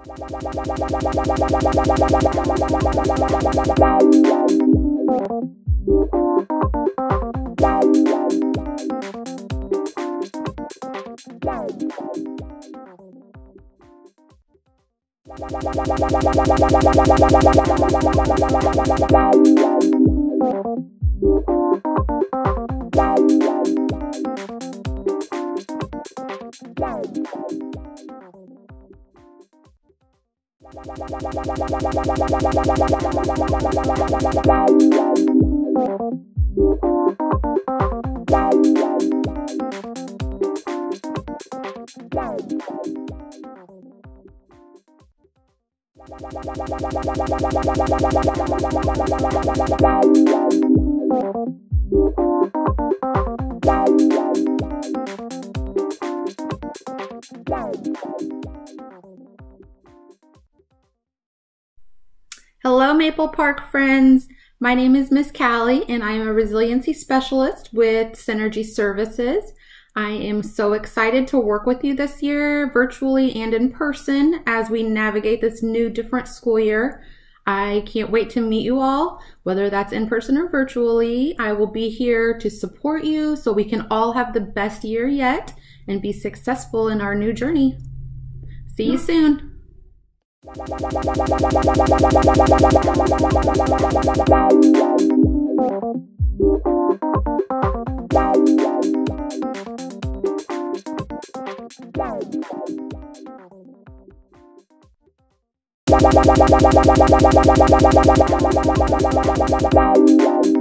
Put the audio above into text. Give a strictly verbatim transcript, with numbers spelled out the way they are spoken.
Hello, Maple Park friends. My name is Miss Callie, and I am a resiliency specialist with Synergy Services. I am so excited to work with you this year, virtually and in person, as we navigate this new, different school year. I can't wait to meet you all, whether that's in person or virtually. I will be here to support you so we can all have the best year yet and be successful in our new journey. See you soon. Bye.